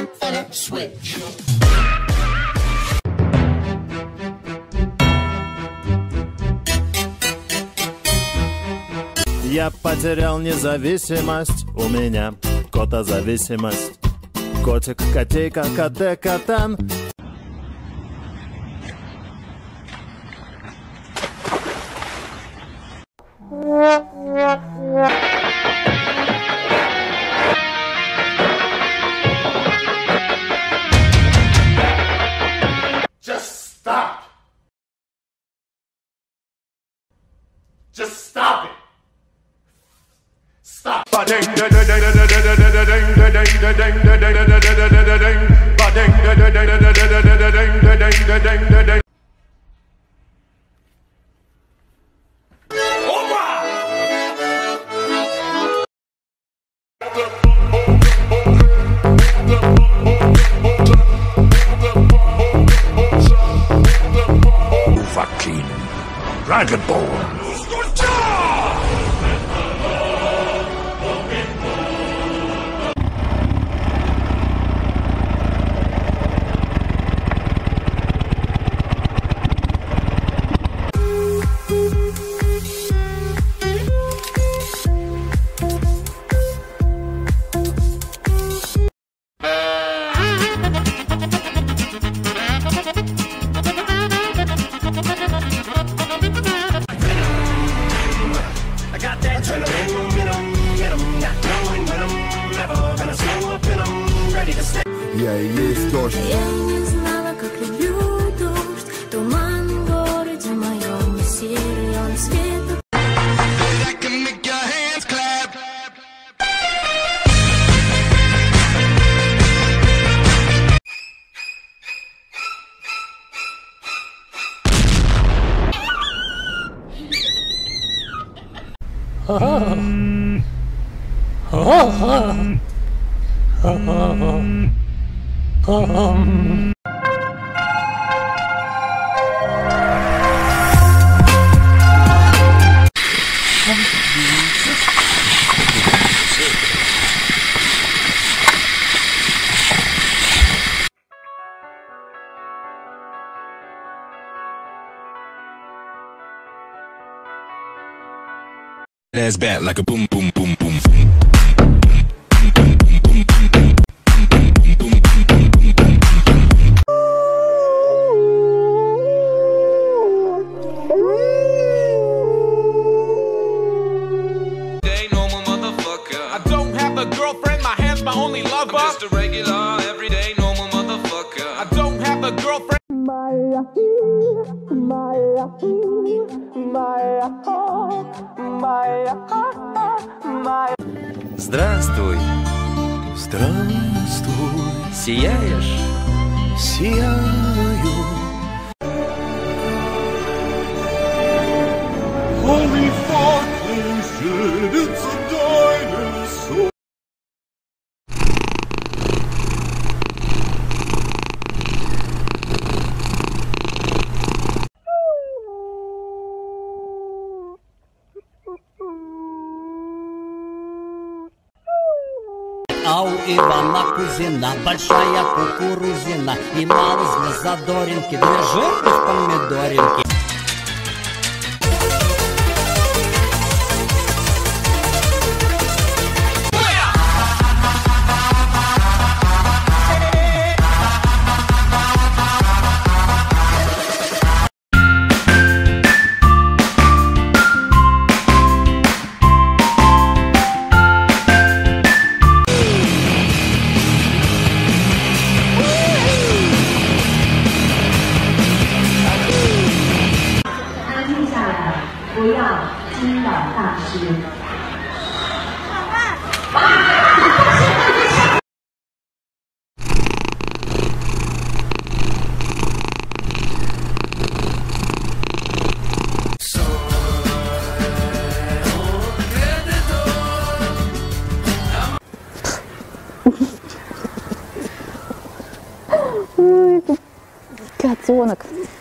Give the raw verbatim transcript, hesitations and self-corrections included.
Switch. Я потерял независимость, у меня котозависимость. Котик, котейка, коте, катан. Just stop. Just stop it. Stop. Fucking Dragonborn. Я и есть дождь. Я не знала, как люблю дождь. Туман в городе моем, силен свет. Ass back like a boom boom boom boom. Normal motherfucker. I don't have a girlfriend, my hand's my only lover. I'm just a regular, everyday normal motherfucker. I don't have a girlfriend. Maya, Maya, Maya, Maya, Maya. Здравствуй, Здравствуй, сияешь? сияю. Holy fucking shit, it's a dinosaur. А у Ивана Кузина большая кукурузина и малость для задоринки, для жирных помидоринки. Котенок.